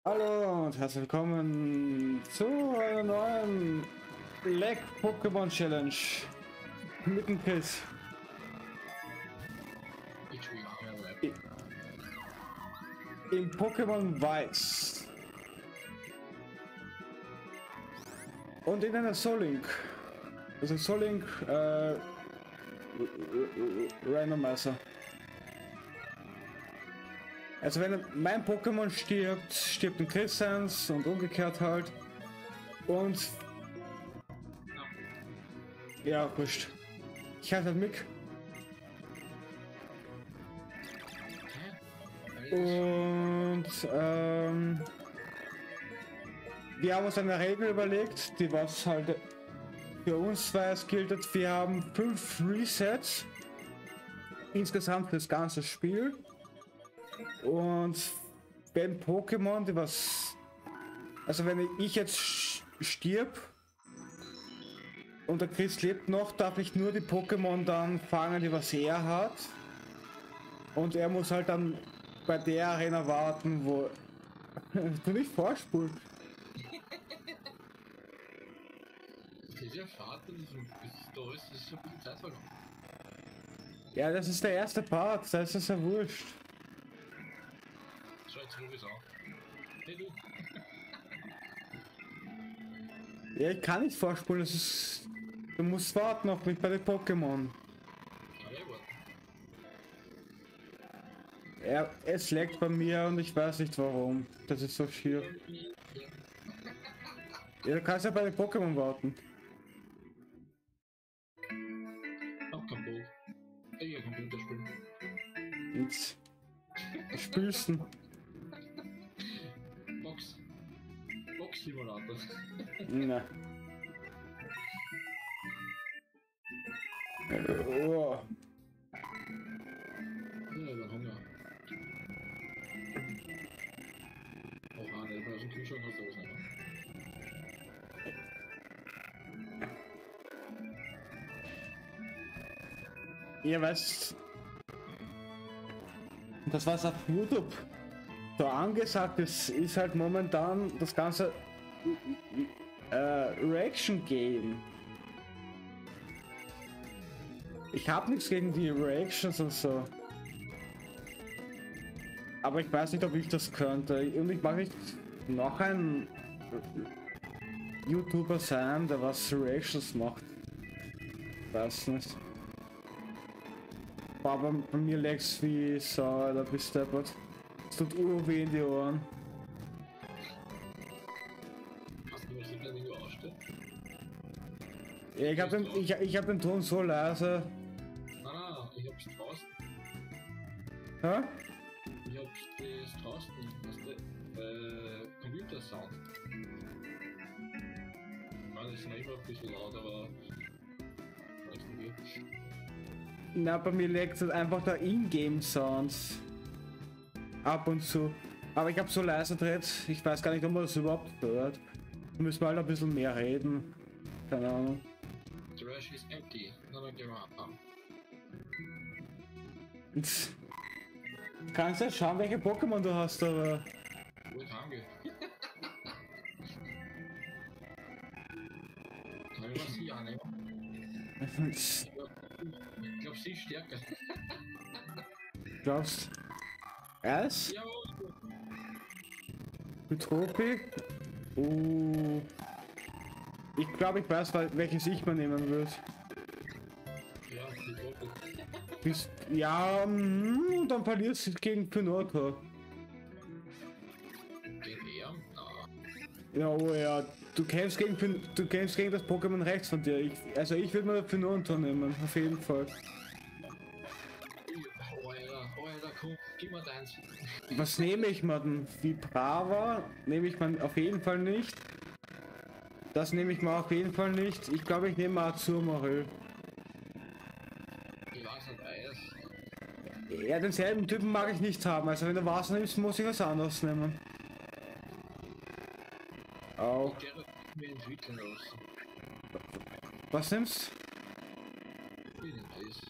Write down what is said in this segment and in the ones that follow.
Hallo und herzlich willkommen zu einer neuen Leg Pokémon Challenge mit dem Chris. I- Im Pokémon Weiß und in einer Solink. Also Solink Randomizer. Also wenn mein Pokémon stirbt, stirbt ein Chris eins und umgekehrt halt. Und ja, wurscht. Ich heiße halt Mick. Und wir haben uns eine Regel überlegt, die was halt für uns zwei gilt. Wir haben 5 Resets insgesamt für das ganze Spiel. Und wenn Pokémon, die was, also wenn ich jetzt stirb und der Chris lebt noch, darf ich nur die Pokémon dann fangen, die was er hat. Und er muss halt dann bei der Arena warten, wo du nicht vorspulen. Das ist ja schade, bis da ist, das ist schon ein bisschen Zeit verloren. Ja, das ist der erste Part, da ist es ja wurscht. So, jetzt rufe ich an. Hey du. Ja, ich kann nicht vorspulen, das ist. Du musst warten auf mich bei den Pokémon. Ja, ich warte. Ja, es leckt bei mir und ich weiß nicht warum. Das ist so schier. Ja, du kannst ja bei den Pokémon warten. Hab keinen Bock. Ich kann Computer spielen. Jetzt. Was spielst du? Box Simulator. Na. Oh. Ja, dann Hunger. Auch eine, weil aus dem Kühlschrank hast du was nicht. Ihr weißt, das was auf YouTube so angesagt ist, ist halt momentan das ganze Reaction Game. Ich habe nichts gegen die Reactions und so. Aber ich weiß nicht, ob ich das könnte. Und ich mag nicht noch ein YouTuber sein, der was Reactions macht. Weiß nicht. Aber bei mir legt's wie Sau, da bist du deppert. Es tut weh in die Ohren. Hast du was wenn du aussteht? Ja, ich hab den Ton so leise. Ah, ich hab's draußen. Hä? Ich hab's das draußen. Was der Computersound. Ich meine, das ist noch immer ein bisschen laut, aber. Weiß nicht. Na, bei mir legt es einfach der Ingame-Sounds. Ab und zu. Aber ich habe so leise dreht, ich weiß gar nicht, ob man das überhaupt hört. Da müssen wir halt ein bisschen mehr reden. Keine Ahnung. The rush is empty. Never give up. Jetzt kannst du ja schauen, welche Pokémon du hast, aber. Gut hange. Kann ich was hier annehmen? Ich glaub, sie ist stärker. Glaubst Eis? Ja, Utopik? Ich glaube, ich weiß, welches ich mal nehmen würde. ja, die Gruppe. Ja, dann verlierst du gegen Pinocchio. Gegen er? Na, Ja, oh ja, du kämpfst gegen das Pokémon rechts von dir. Also ich würde mal Pinocchio nehmen, auf jeden Fall. Alter, komm, gib mir deins. Was nehme ich mal denn? Vibrava nehme ich mal auf jeden Fall nicht. Das nehme ich mal auf jeden Fall nicht. Ich glaube, ich nehme mal Azurmarill. Ich weiß nicht, Eis. Ja, denselben Typen mag ich nicht haben. Also wenn du was nimmst, muss ich was anderes nehmen. Au. Ich werde mir entwickeln lassen. Was nimmst? Ich nehme Eis.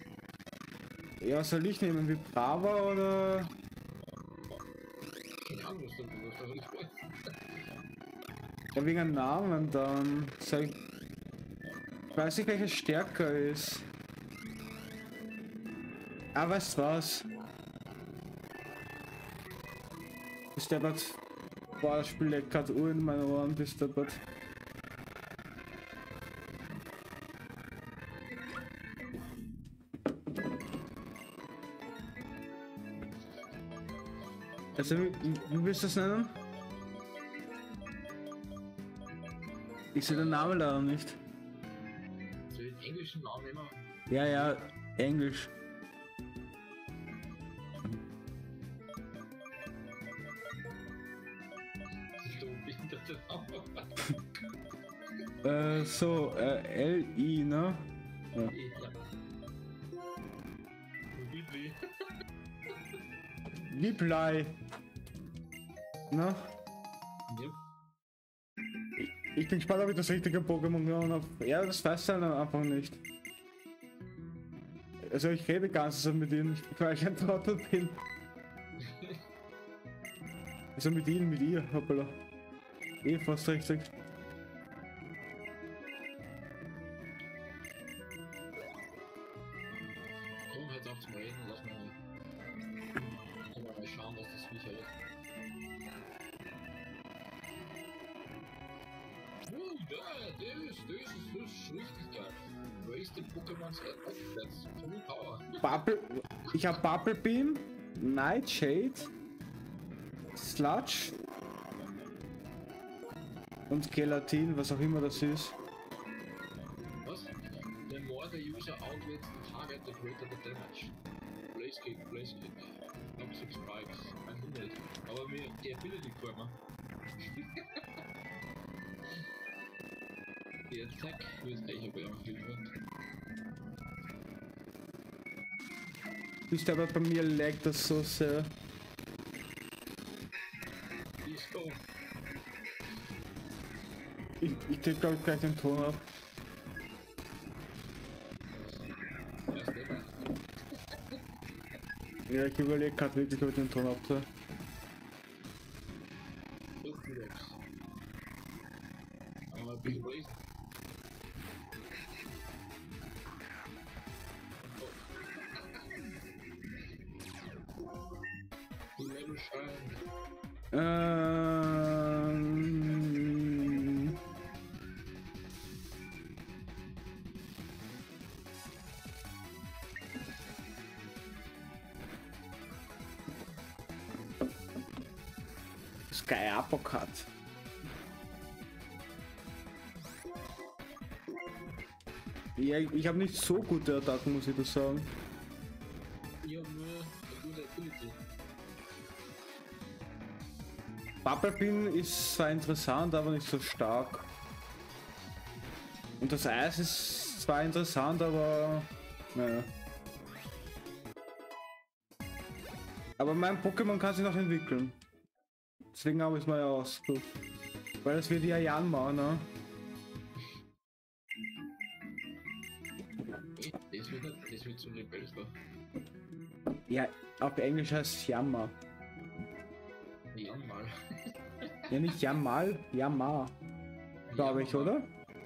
Ja, was soll ich nehmen? Vibrava oder? Keine Ahnung. Ja, wegen einem Namen dann. Sag ich weiß nicht, welcher stärker ist. Ah, weißt du was? Ist der Bad. Boah, das Spiel leckt gerade Uhr in meinen Ohren, bis der Bad. Also, wie willst du das nennen? Ich sehe den Namen leider nicht. So den englischen Namen immer. Ja, ja, Englisch. So behinderte L-I, ne? Ja. Ja. Bibli. Wie Blei. Ne? Ja. Ich bin gespannt, ob ich das richtige Pokémon genommen habe. Ja, das weiß er einfach nicht. Also ich rede ganz so mit ihm, weil ich ein Trottel bin. Also mit ihm, mit ihr, hoppala. Eh fast richtig. Komm, halt auf zum Reden, lass mal schauen, was das Viech hat. Oh, das ist richtig geil. Wasted Pokémon's Attack, that's full power. Ich habe Bubble Beam, Nightshade, Sludge und Gelatin, was auch immer das ist. Was? The more the user outwits the target, the greater the damage. Blaze Kick. Toxic Spikes, 100. Aber mir die Ability Former. Die Attack wird eigentlich aber immer viel wert. Ist aber bei mir laggt das so sehr. Let's go. Ich tippe glaube ich gleich den Ton ab. Was denn? Ja, ich überlege gerade wirklich, ob ich den Ton abtue. Aber ein bisschen Blaze. Die Level scheinen. Sky Apocat. Ja, ich habe nicht so gute Attacken, muss ich das sagen. Ich hab nur eine gute Ability. Bubble Beam ist zwar interessant, aber nicht so stark. Und das Eis ist zwar interessant, aber naja. Aber mein Pokémon kann sich noch entwickeln. Deswegen habe ich es mal ausgesucht. Weil das wird ja Janma, ne? Das wird so rebellisch da. Ja, auf Englisch heißt es Jamma. Ja, mal. Ja, nicht Jammal, Jamma. Glaube ich, oder?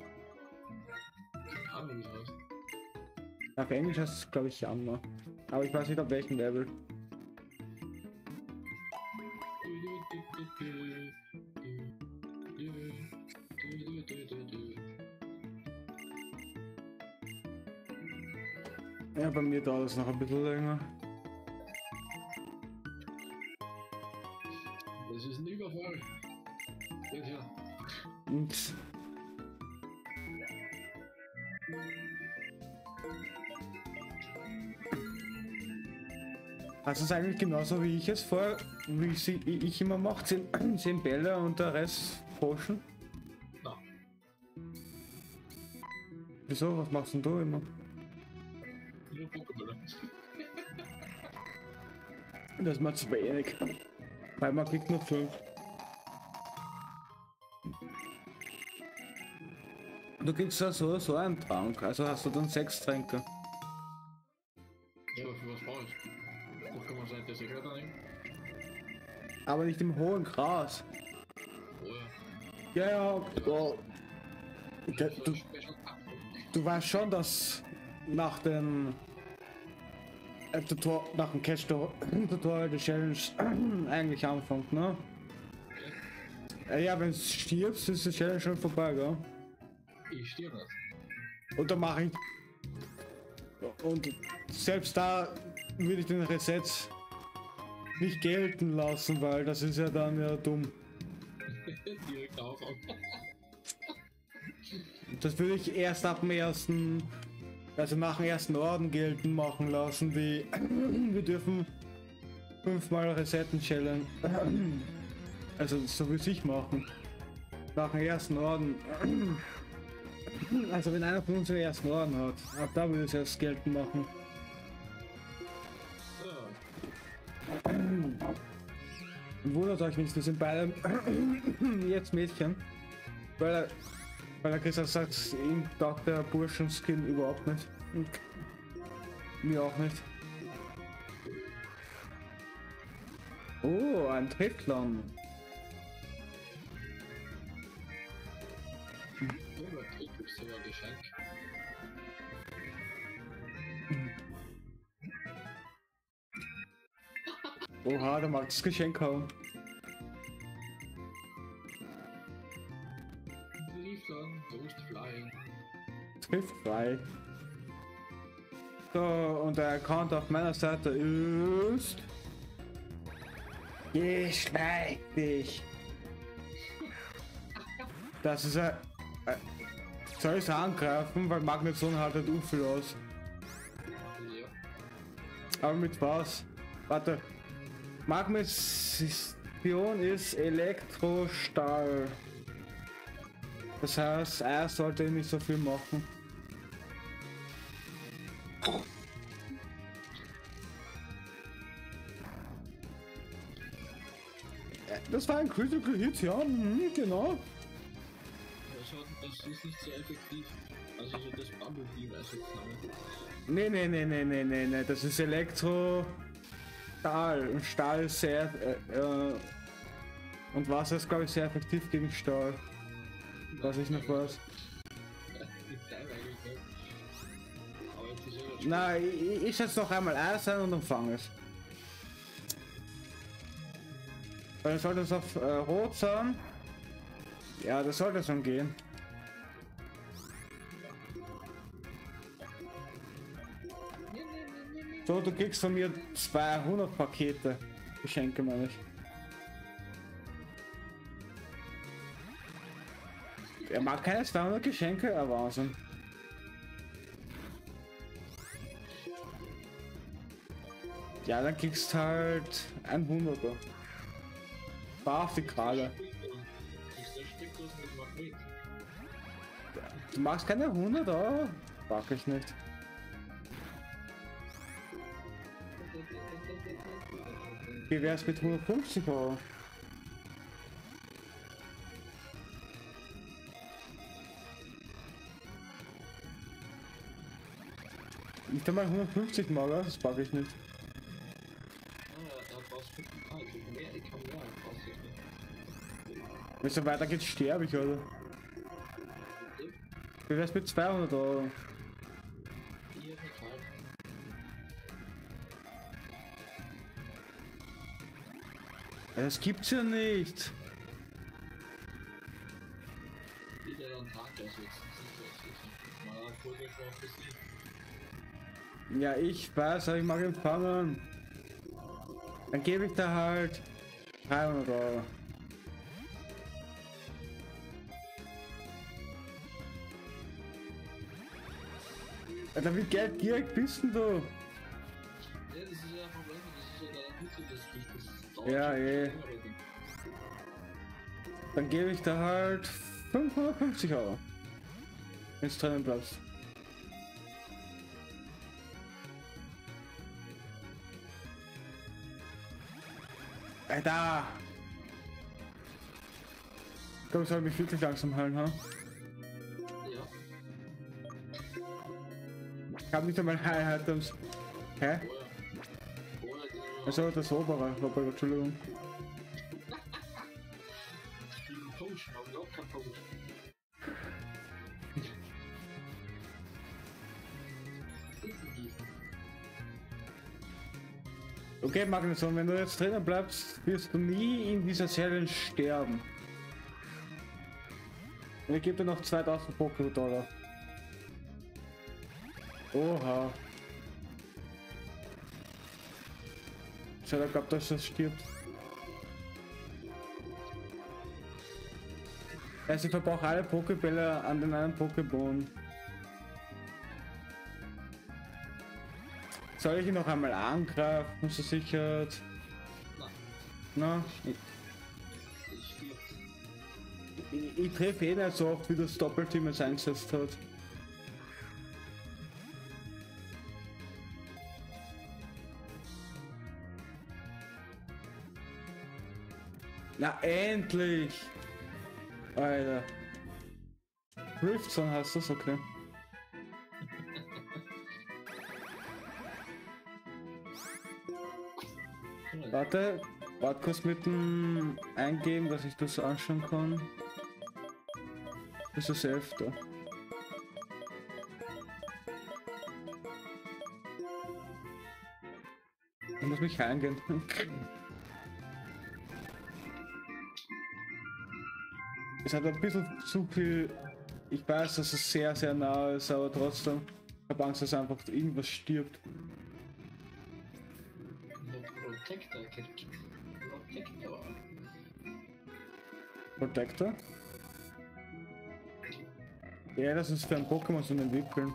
Keine Ahnung, wie das heißt. Auf Englisch heißt es, glaube ich, Jamma. Aber ich weiß nicht, auf welchem Level. Ja, bei mir dauert es noch ein bisschen länger. Das ist ein Überfall. Geht her. Nix. Hast du es eigentlich genauso wie ich es vor, wie ich immer mache, 10 Bälle und der Rest Potion? Na, Wieso? Was machst denn du immer? nur Pokémon. Das ist mir zu wenig. Weil man kriegt nur 5. Du kriegst ja so einen Trank, also hast du dann 6 Tränke. Ja, für was brauche ich? Pokémon sein, der Sekret daneben? Aber nicht im hohen Gras. Ja, ja, ja. Das Du, Special Packung. du weißt schon, dass nach dem nach dem Tutorial die Challenge eigentlich anfängt, ne? Ja, wenn du stirbst, ist die Challenge schon vorbei, gell? Ich stehe nicht. Und dann mache ich. Und selbst da würde ich den Reset nicht gelten lassen, weil das ist ja dann ja dumm. Direkt auf. Das würde ich erst ab dem ersten, also nach dem ersten Orden gelten machen lassen, wie wir dürfen 5-mal Resetten Challenge. Also so würde ich machen. Nach dem ersten Orden. Also wenn einer von uns den ersten Orden hat, ab da würde ich es erst geltend machen. So. Wundert euch nicht, wir sind beide jetzt Mädchen. Weil er Christoph sagt, ihm taugt der Burschenskin überhaupt nicht. Und mir auch nicht. Oh, ein Trittland. Übertrieb ist sogar Geschenk. Oha, der mag das Geschenk haben. Liefern, Ghost Flying. Trifft frei. So, und der Account auf meiner Seite ist... Geschleich dich. Das ist ein... Soll ich es angreifen, weil Magnetson hat halt viel aus. Ja. Aber mit was? Warte. Magnetion ist Elektrostahl. Das heißt, er sollte nicht so viel machen. Das war ein Critical Hit, ja, genau. Das ist nicht sehr effektiv. Also so das Bumble Beam als jetzt Nee, das ist Elektro... Stahl. Und Stahl ist sehr... und Wasser ist, glaube ich, sehr effektiv gegen Stahl. Was ich noch weiß. Nein, ich setze noch einmal Eis ein und dann fange es. Weil dann sollte es auf Rot sein. Ja, das sollte schon gehen. So, du kriegst von mir 200 Pakete. Geschenke, meine ich. Er mag keine 200 Geschenke, aber Wahnsinn. Ja, dann kriegst halt 100er. Fahr auf die Kralle. Du machst keine 100er? Mag ich nicht. Wie wär's mit 150 Euro? Nicht einmal 150 Mal, das packe ich nicht. Wenn es so weiter geht, sterbe ich, oder? Wie wär's mit 200 Euro? Ja, das gibt's ja nicht. Ja, ich weiß, aber ich mag empfangen. Dann gebe ich da halt 300 Euro. Alter, wie geldgierig bist denn du? Ja, das ist ja ein Problem, das ist ja der Mitte des Krieges. Ja, eh. Dann gebe ich da halt 550 Euro. Wenn es drinnen bleibst. Alter! Ich glaube, ich soll mich wirklich langsam heilen, ha? Ja. Ich habe nicht einmal Heil-Items. Hä? Also das obere, Entschuldigung. duschen, aber überhaupt kein Problem. Okay, Magnusson, wenn du jetzt drinnen bleibst, wirst du nie in dieser Challenge sterben. Und ich gebe dir noch 2000 Poké-Dollar. Oha. Ich hätte geglaubt, dass das stirbt. Also ich verbrauche alle Pokébälle an den einen Pokémon. Soll ich ihn noch einmal angreifen, so sicher? Nein. Na? Ich treffe eh nicht so oft, wie das Doppelteam es eingesetzt hat. Na endlich! Alter. Riftzone heißt das, okay. Warte kurz mit dem Eingeben, dass ich das anschauen kann. Das ist das 11. Ich muss mich eingehen. Es hat ein bisschen zu viel. Ich weiß, dass es sehr, sehr nah ist, aber trotzdem. Ich habe Angst, dass einfach irgendwas stirbt. Protector? Ja, das ist für ein Pokémon zu entwickeln.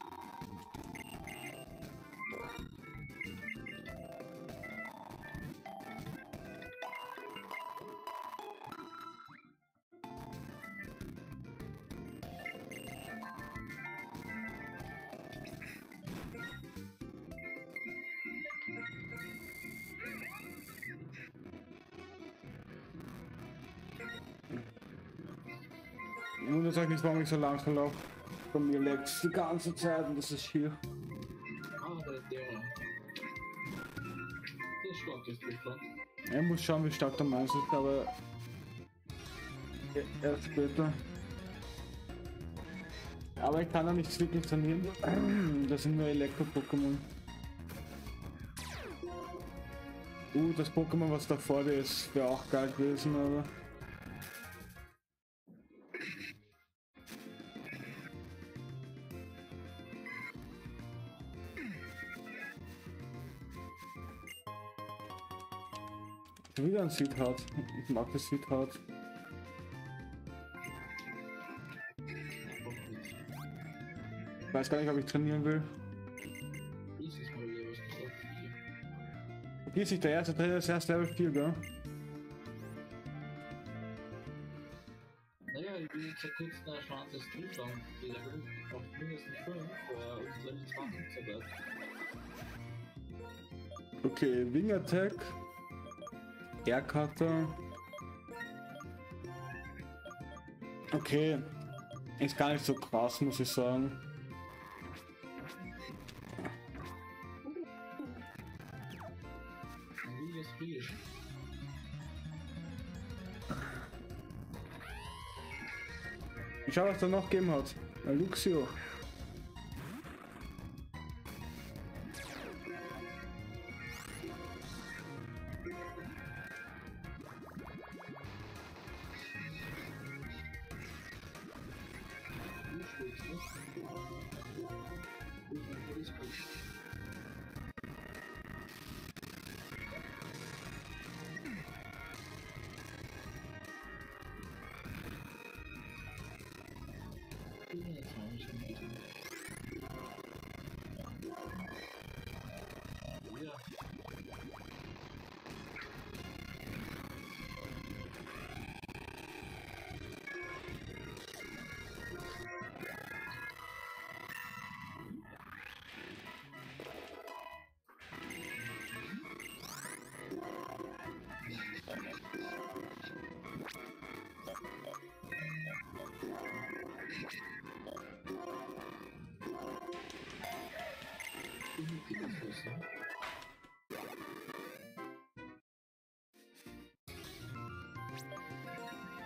Wundert euch nicht, warum ich so langsam laufe. Bei mir leckt es die ganze Zeit und das ist hier. Ah, der stark ist wirklich. Ich muss schauen, wie stark der Mann ist, aber erst später. Aber ich kann da nichts wirklich trainieren. Das sind nur Elektro-Pokémon. Das Pokémon, was da vor dir ist, wäre auch geil gewesen, aber. Wieder ein Seedhard. Ich mag das Seedhard. Ich weiß gar nicht, ob ich trainieren will. Hier ist sich der erste Trainer, das erste Level 4, gell? Naja, ich bin jetzt seit kurzem ein schwarzes Zustand-Level auf mindestens 5 vor uns Level 20 zu werden. Okay, Wing Attack. Aircutter. Okay. Ist gar nicht so krass, muss ich sagen. Ich schau, was da noch gegeben hat. Luxio.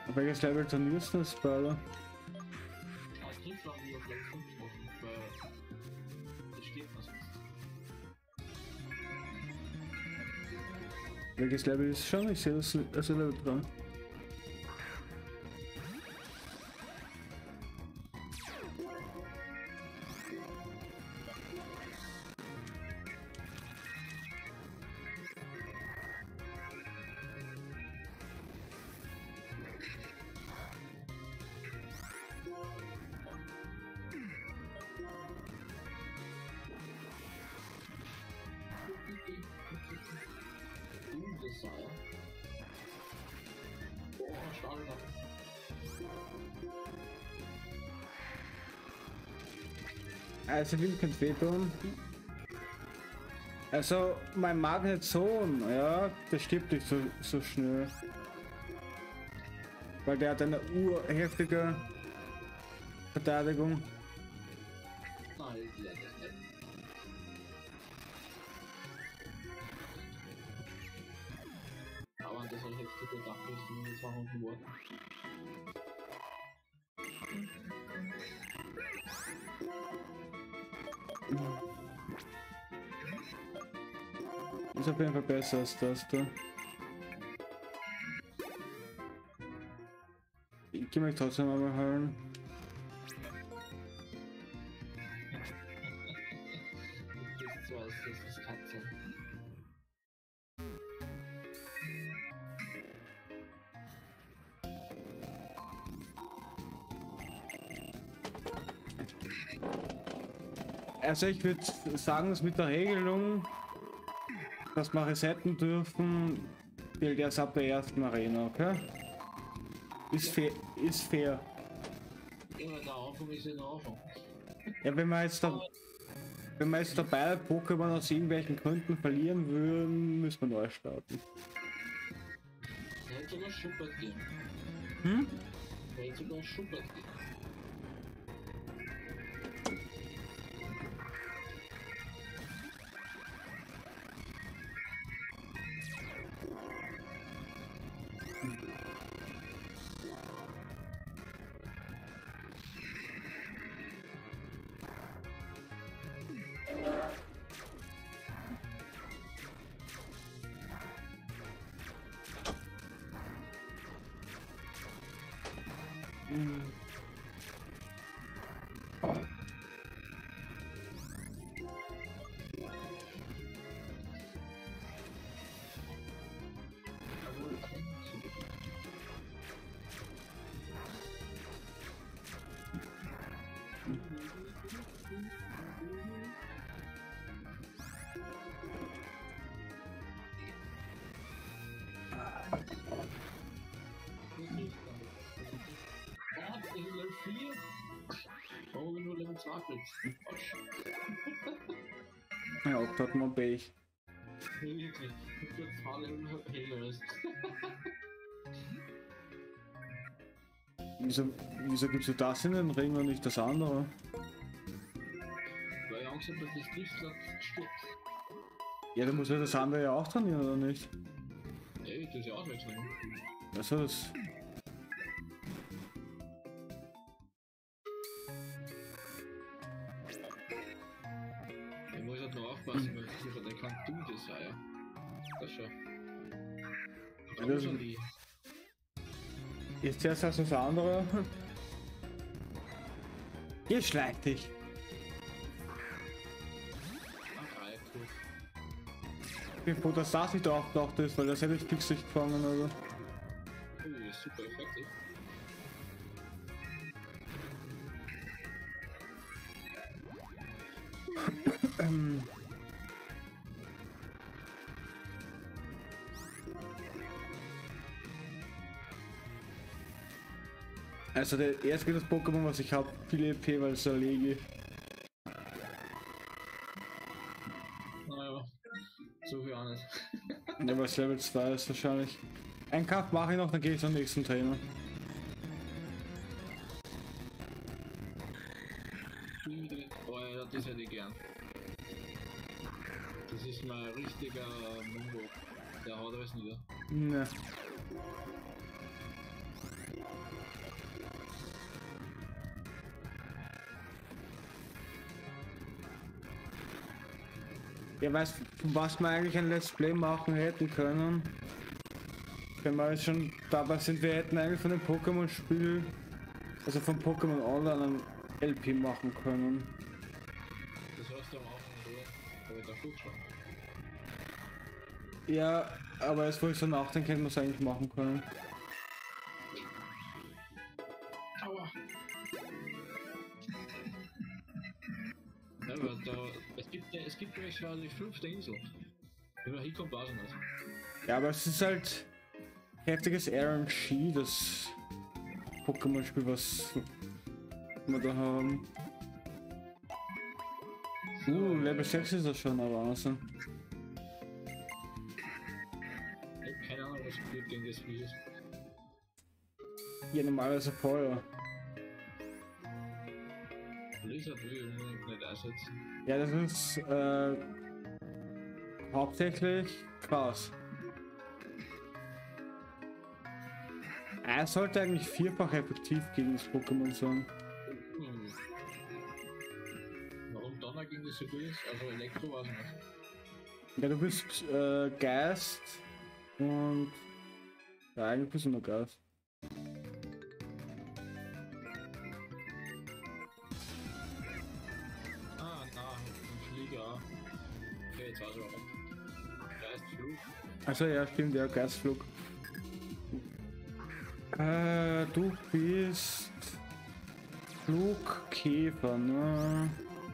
Welches Level trainierst du, Spoiler? Als Griff haben wir auf Level 5 machen, weil das steht was. Welches Level ist schon? Ich sehe das also Level 3. Desire. Boah, Stahl noch. Also will kein Weh tun. Also mein Magnetsohn, ja, der stirbt nicht so schnell. Weil der hat eine urheftige Verteidigung. Nein, ich lerne das nicht. Aber das habe ich jetzt gedacht, dass du mir 200 Worte. Ist auf jeden Fall besser als das da. Ich geh mich trotzdem einmal heilen. Das ist so, als das ist Katze. Also ich würde sagen, dass mit der Regelung, dass wir resetten dürfen, gilt erst ab der ersten Arena, okay? Ist fair. Ist fair. Ja, der Anfang ist ja der Anfang. Ja, wenn wir jetzt dabei Pokémon aus irgendwelchen Gründen verlieren würden, müssen wir neu starten. Er hätte sogar Schuppert gehen. Hm? Er hätte sogar Schuppert gehen. Level 4? Warum nur Level 2 kriegst? Ja, ob dort mal Pech. Wirklich, ich bin 2 Level Halo ist. Wieso gibst du das in den Ring und nicht das andere? Weil ich Angst habe, dass das Driftland stirbt. Ja, dann muss ja das andere ja auch trainieren, oder nicht? Ey, das ist ja auch nicht drin. Also das. Ich muss halt noch aufpassen, weil sicher, der kann du das sein, ja. Das schon. Ja, das schon die. Ist zuerst als das andere. Hier schlag dich. Ach, ja, cool. Ich bin froh, dass das nicht aufgetaucht ist, weil das hätte ich fix nicht gefangen, also. Oh, super effektiv. Also der erste das Pokémon, was ich habe, viel EP, weil es Legi. Naja, so viel auch nicht. Ja, weil es Level 2 ist wahrscheinlich. Einen Kampf mache ich noch, dann gehe ich zum nächsten Trainer. Oh ja, das hätte ich gern. Das ist mal ein richtiger Mungo. Der haut alles nieder. Ne. Ja, weißt du, was wir eigentlich ein Let's Play machen hätten können? Wenn wir jetzt schon dabei sind, wir hätten eigentlich von dem Pokémon-Spiel, also von Pokémon Online, ein LP machen können. Das heißt am Anfang aber der Flug schon. Ja, aber jetzt wo ich so nachdenke, hätten wir es eigentlich machen können. Aua! Ja, aber da, es gibt nämlich schon die 5. Insel. Wenn man hinkommt, weiß ich nicht. Ja, aber es ist halt heftiges RNG, das Pokémon-Spiel, was wir da haben. Level 6 ist das schon, aber Wahnsinn. Ich hab keine Ahnung, was gut gegen das Spiel ist. Ja, normalerweise Feuer. Blizzard will ich unbedingt nicht einsetzen. Ja, das ist hauptsächlich krass. Er sollte eigentlich vierfach effektiv gegen das Pokémon sein. Hm. Warum Donner gegen das so gut ist? Also Elektro weiß ich nicht. Ja, du bist Geist und ja, eigentlich bist du nur Geist. Ah, na, ein Flieger auch. Okay, jetzt weiß ich warum. Geistflug. Also ja, stimmt, ja, Geistflug. Du bist Flugkäfer, ne?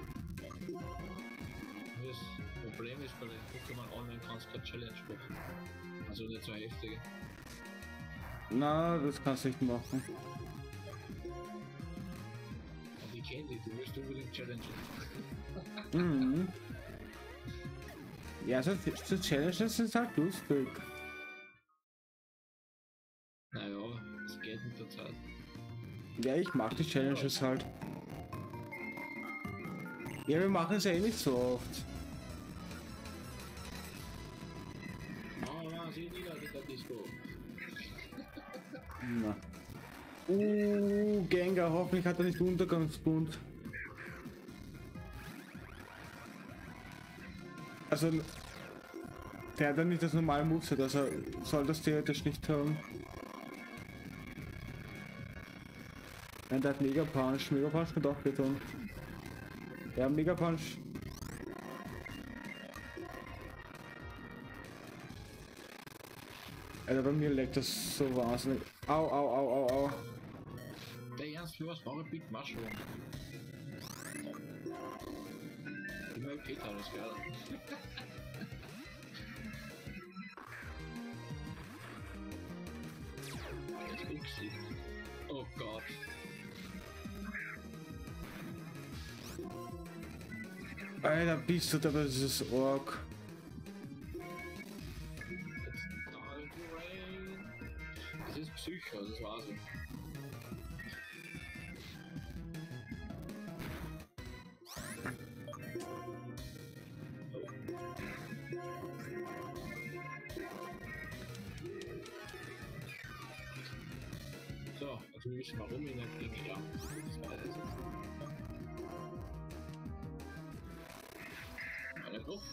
Das Problem ist, bei den Pokémon Online kannst du keine Challenge machen. Also nicht so heftige. Na, das kannst du nicht machen. Und ich kenne dich, du wirst unbedingt challengen. Mhm. Ja, so Challenges sind halt lustig. Naja, es geht mit der Zeit. Ja, ich mag die Challenges halt. Ja, wir machen es ja eh nicht so oft. Oh ja, sieh wieder in der Disco. Na. Gengar, hoffentlich hat er nicht Untergangsbund. Also, der hat ja nicht das normale Moveset, also soll das theoretisch nicht haben. Nein, der hat Mega Punch. Mega Punch kann doch getan. Ja, Mega Punch. Alter, bei mir leckt das so wahnsinnig. Au, au, au, au, au. Der Ernst, für was war ein Big Mushroom? Immer Peter, das wäre. Oh Gott. Alter, bist du da bei dieses Ork? Das ist Psycho, das war's. So, also wir wissen warum ich nicht gegen ja. Das war das. Alle hoch.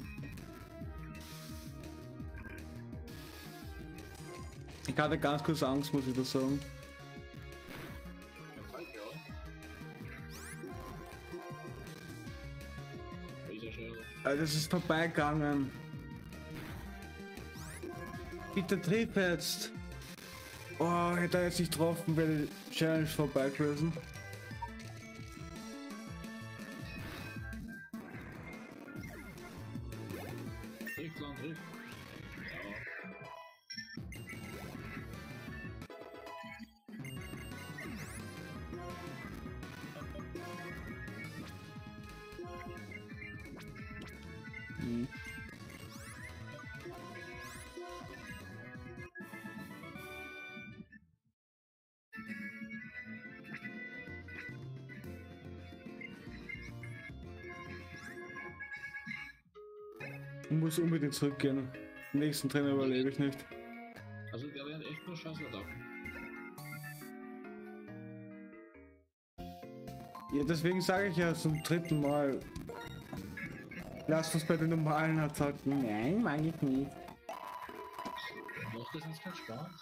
Ich hatte ganz kurz Angst, muss ich das sagen. Alter, das ist vorbeigegangen. Bitte triff jetzt. Oh, hätte er jetzt nicht getroffen, wäre die Challenge vorbei gewesen. Triff. Hm. Ich muss unbedingt zurückgehen. Den nächsten Trainer überlebe ich nicht. Also der werden echt nur Scheiße da. Ja, Ja, deswegen sage ich ja zum dritten Mal. Lass uns bei den normalen halt sagen, nein, mag ich nicht. Macht das jetzt keinen Spaß?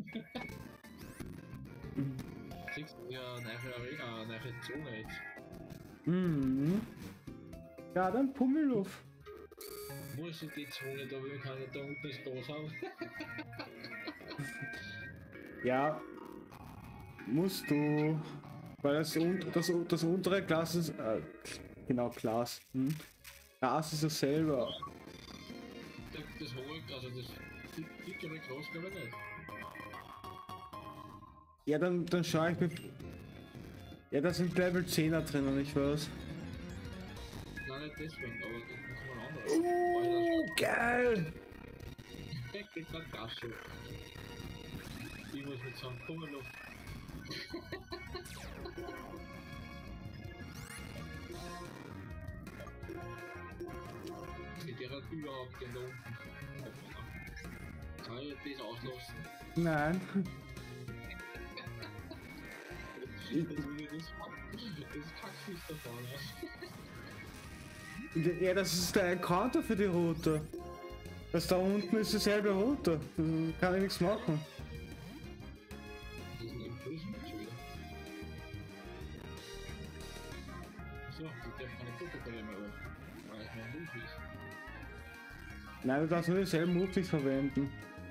Siehst du ja, neue Arena, neue Zone jetzt. Mhm. Ja, dann Pummeluff. Muss ich die Zone da, wir können da unten das Gas haben? Ja, musst du. Weil das untere Glas ist. Genau, Glas. Glas ist ja selber. Das hohe, also das dickere Glas glaube ich nicht. Ja, dann schaue ich mir. Ja, da sind Level 10er drinnen, ich weiß. Nein, nicht deswegen, aber das ist mal ein anderes. Geil! Ich krieg grad Gas schon. Ich muss mit so einem Kummerluft. Der hat überhaupt den da unten. Kann ich das auslassen? Nein. Das Kackfisch da vorne. Ja, das ist der Encounter für die Route. Das da unten ist dieselbe Route. Da kann ich nichts machen. Das ist ein Impulsmatch wieder. So, ich darf keine Protokolle mehr auf. Weil ich mein Move ist. Nein, du darfst nur dieselben Moves verwenden.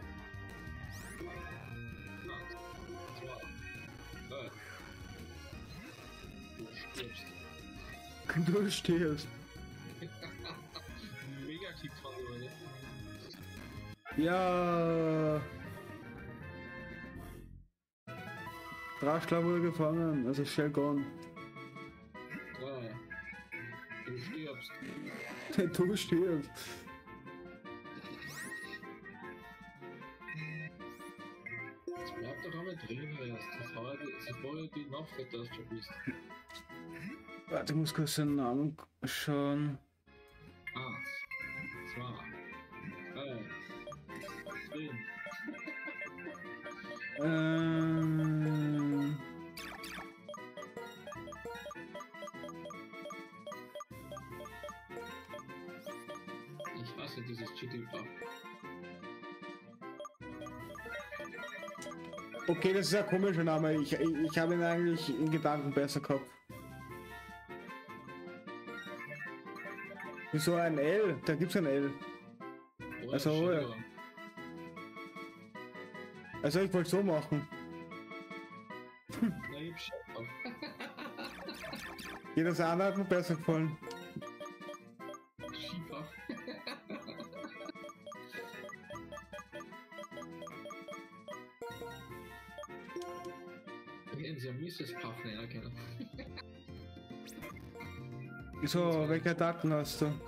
Du stirbst. Mega Kick von dir, Ja. Draschler wurde gefangen, also Shell gone. Du stirbst. Du stirbst. Jetzt bleib doch einmal drin erst. Bevor du die Nachfette hast schon bist. Warte, ich muss kurz den Namen schauen. 1, 2, 3, drin. Ich hasse dieses Cheating-Buff. Okay, das ist ein komischer Name. Ich habe ihn eigentlich in Gedanken besser gehabt. Wieso ein L? Da gibt's ein L. Also, ja. Also ich wollte so machen. Na, ich hab Scheiß auf. Jedes andere hat mir besser gefallen. Schiefer. Hätten sie ja Mrs. Puff nennen können. So, welche Attacken hast du?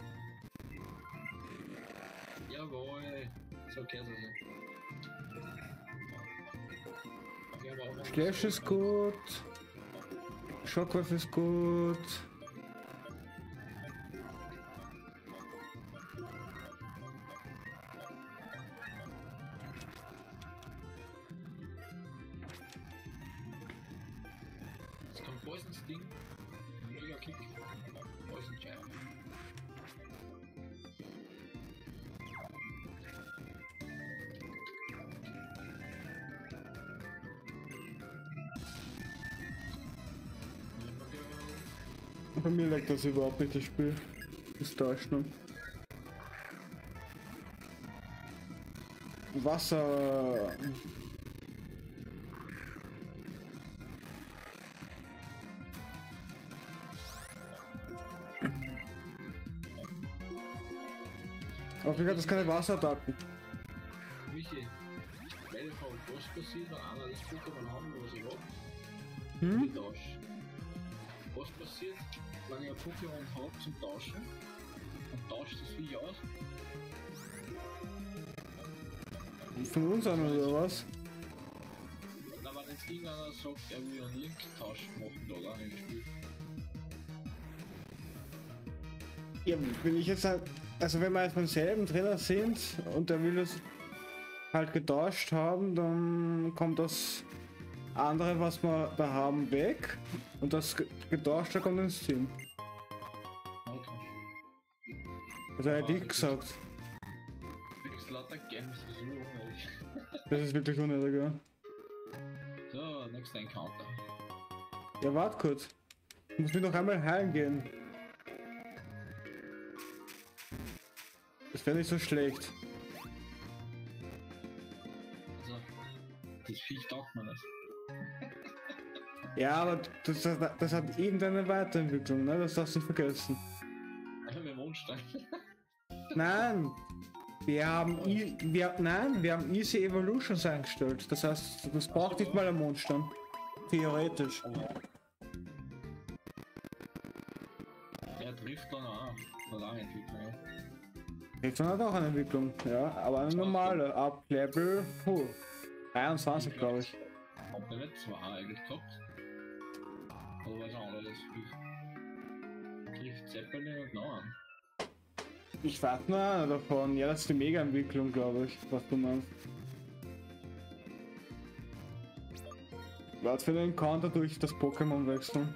Jawohl. So kennst du sie. Slash ist gut. Shockwave ist gut. Es kommt Poison Sting. Mega Kick. Poison Jab. Bei mir leckt das überhaupt nicht, das Spiel. Das täuscht nur. Wasser. Auf jeden Fall, das keine Wasserattacken. Michi, meine Frau, was passiert, wenn einer das Pokémon haben, was ich hab? Hm? Tausch. Was passiert, wenn ich ein Pokémon habe zum Tauschen und tauscht das Viech aus? Von uns an oder was? Na, wenn jetzt irgendeiner sagt, er will einen Link-Tausch machen, da gar nicht gespielt. Ja, wenn ich jetzt halt, also wenn wir jetzt beim selben Trainer sind und der will das halt getauscht haben, dann kommt das andere, was wir da haben, weg und das getauschte kommt ins Team. Okay. Also hätte ich gesagt. Du kriegst lauter Gems, das ist nur unnötig. Das ist wirklich unnötig, ja. So, nächster Encounter. Ja, warte kurz. Ich muss mir noch einmal heilen gehen. Das wäre nicht so schlecht. Also, das Viech taugt man nicht. Ja, aber das hat irgendeine Weiterentwicklung, ne? Das darfst du nicht vergessen. Also mit Mondstein. Nein! Wir haben Easy Evolutions eingestellt. Das heißt, das braucht nicht mal einen Mondstand. Theoretisch. Er trifft dann auch. Eine lange Entwicklung, ja. Rift hat auch eine Entwicklung, ja, aber eine normale. Ab Level 23, glaube ich. Hat er nicht zwei eigentlich gehabt? Oder was anderes? Trifft Zeppelin und noch an. Ich weiß nur einer davon. Ja, das ist die Mega-Entwicklung, glaube ich, was du meinst. Warte für den Encounter durch das Pokémon wechseln.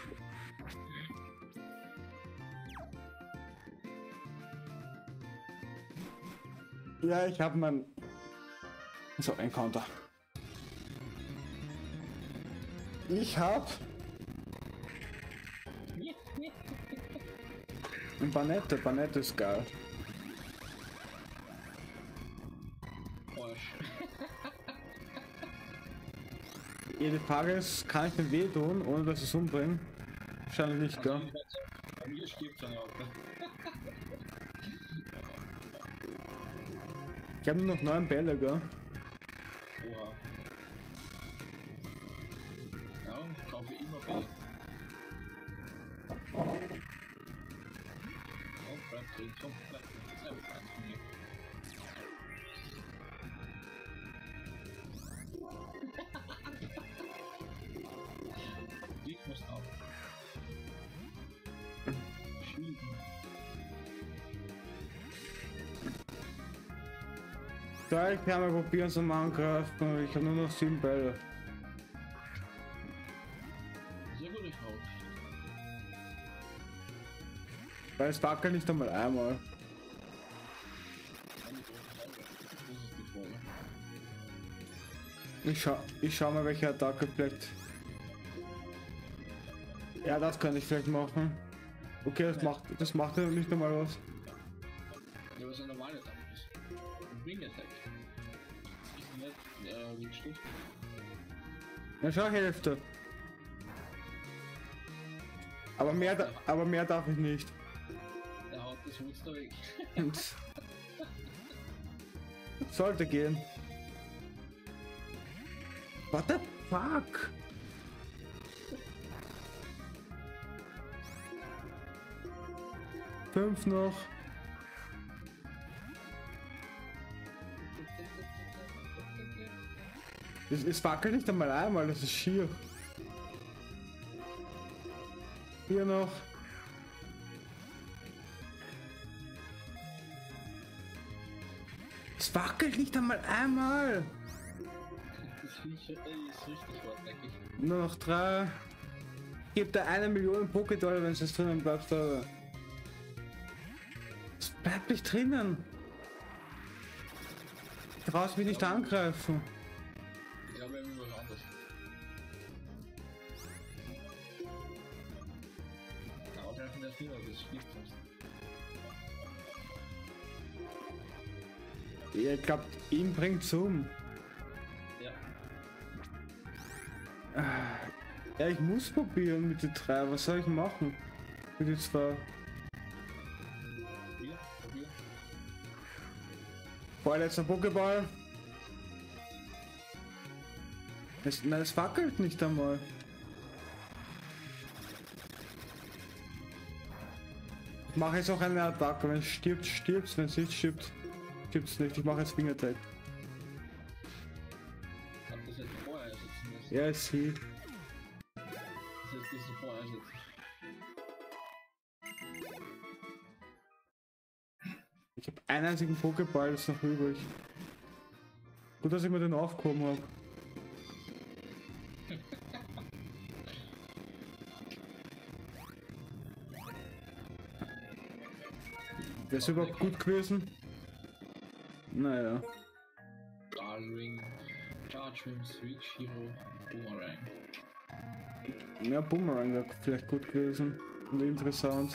Ja, ich habe mein... So, Encounter. Ich hab... Ein Banette. Banette ist geil. Arsch. Ja, die Frage ist, kann ich den weh tun, ohne dass ich es umbringe? Wahrscheinlich nicht, gell? Bei mir stirbt seine Auto. Ich habe nur noch 9 Bälle, gell? Oha. Ja, kaufe immer Bälle. Oh, bleib drin, komm, bleib drin. Das ist einfach eins von mir. Ich muss auf. Schieben. Da, ich kann mal probieren zum Angreifen. Ich habe nur noch 7 Bälle. Sehr gute Frau. Weil es wackelt nicht einmal einmal. Das ist die Frage. Ich schau mal, welche Attacke vielleicht. Ja, das kann ich vielleicht machen. Okay, das macht ja nicht einmal was. Ja, was ein normaler Attack ist. Ein Wing Attack. Das ist nicht Windstoß. Ja, schau, Hälfte. Aber mehr darf ich nicht. Der haut das Monster weg. Und sollte gehen. What the fuck? Fünf noch. Es wackelt nicht einmal einmal, das ist schier. Hier noch. Es wackelt nicht einmal einmal. Das Viech ist richtig hartnäckig. Nur noch 3. Gib da 1 Million Pokédollar, wenn es drinnen bleibt, aber. Es bleibt nicht drinnen. Du brauchst mich nicht angreifen. Ich glaube, er will was anderes. Angreifen darf niemand, das stirbt sonst. Ja, ich glaub, ihn bringt's um. Ja. Ja, ich muss probieren mit den 3. Was soll ich machen? Mit den 2. Probier. Vorletzter Pokéball. Nein, es wackelt nicht einmal. Ich mache jetzt auch eine Attacke. Wenn es stirbt, stirbt's. Wenn es nicht stirbt, stirbt's nicht. Ich mache jetzt Wing Attack. Ich hab das jetzt vorher ersetzen müssen. Ja, ist sie. Das heißt, das vorher ersetzen. Ich habe einen einzigen Pokéball, das ist noch übrig. Gut, dass ich mir den aufgehoben habe. Wäre es überhaupt gut gewesen? Naja. Dalring, Charging, Switch, Hero, Boomerang. Ja, Boomerang wäre vielleicht gut gewesen. Und interessant.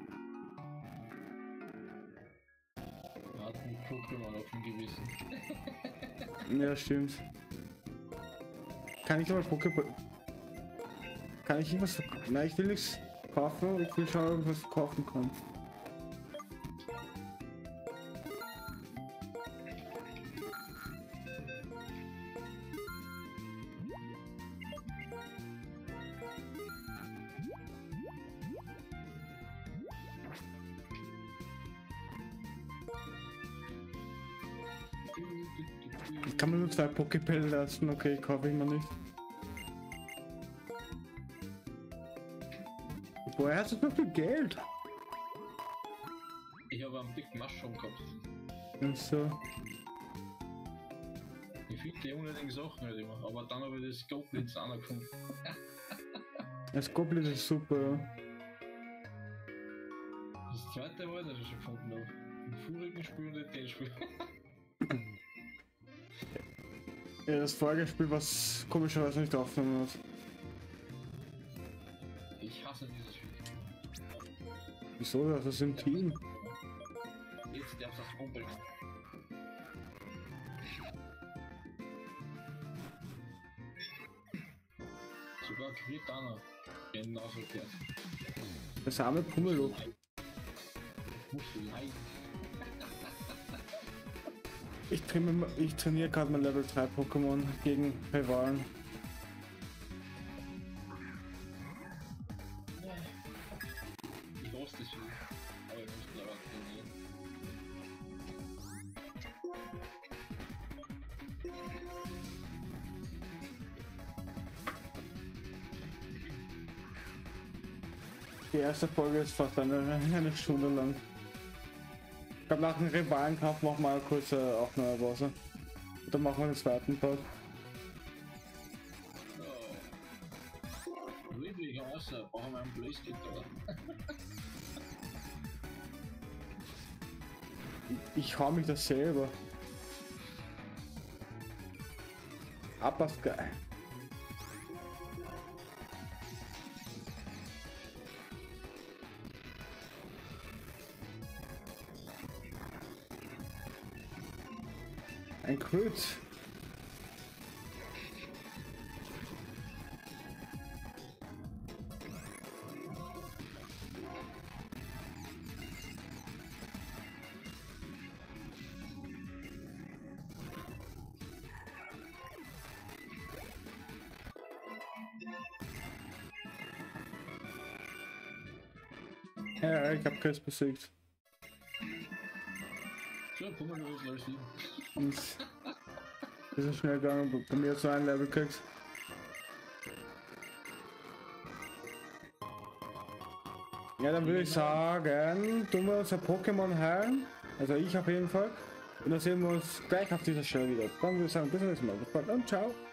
Er hat mit Pokémon auf dem Gewissen. Ja, stimmt. Kann ich aber Pokéball. Kann ich irgendwas verkaufen? Nein, ich will nichts kaufen. Ich will schauen, ob ich was verkaufen kann. Ich kann mir nur 2 Pokébälle lassen. Okay, kaufe ich mir nicht. Woher hast du so viel Geld? Ich habe einen Big Mushroom gehabt. Und so. Ich finde die unnötigen Sachen halt immer, aber dann habe ich das Goblins auch noch gefunden. Das Goblin ist super, ja. Das zweite Mal, das ich schon gefunden habe. Im vorigen Spiel und in dem Spiel. Ja, das vorige Spiel, was komischerweise nicht aufgenommen hat. Ich hasse dieses Spiel. Wieso? Das ist im Team. Jetzt darfst du das umbringen. Sogar Quitana. Genauso fährt. Das arme Pummeluch. Muss leiden. Ich trainiere gerade mein Level 3 Pokémon gegen Rivalen. Ich hasse das Spiel. Aber ich muss leider trainieren. Die erste Folge ist fast eine Stunde lang. Ich glaube, nach dem Rivalenkampf machen wir eine kurze Aufnahmepause. Dann machen wir den zweiten Part. Wirklich außer, brauchen wir einen Blaze-Kit, oder? Ich hau mich das selber. Abpassgeil. Ein Crit. Ja, ich hab Chris besiegt. Schon, guck mal, du bist Level 7. Und das ist schnell gegangen, bei mir so ein Level kriegst. Ja, dann würde ich sagen, tun wir unser Pokémon heilen. Also ich auf jeden Fall. Und dann sehen wir uns gleich auf dieser Stelle wieder. Dann würde ich sagen, bis zum nächsten Mal. Bis bald und ciao.